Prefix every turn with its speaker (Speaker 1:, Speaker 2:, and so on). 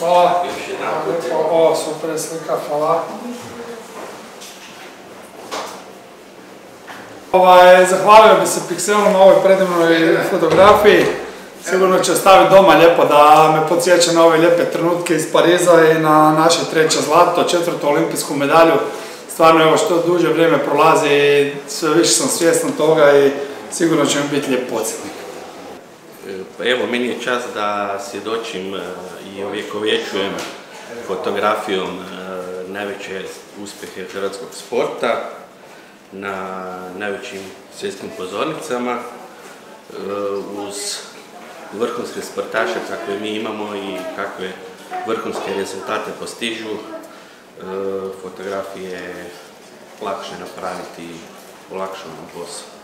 Speaker 1: Hvala. O, super je slika, hvala. Zahvalio bi se Pixelu na ovoj predivnoj fotografiji. Sigurno će ostaviti doma lijepo da me podsjeća na ove lijepe trenutke iz Pariza i na naše 3. zlato, 4. olimpijsku medalju. Stvarno, evo, što duže vrijeme prolazi i sve više sam svjestan toga i sigurno će mi biti lijep podsjetnik.
Speaker 2: Pa evo, meni je čast da svjedočim i ovjekovječujem fotografijom najveće uspjehe hrvatskog sporta na najvećim svjetskim pozornicama uz vrhunske sportaše kakve mi imamo i kakve vrhunske rezultate postižu. Fotografije je lakše napraviti, olakšano posao.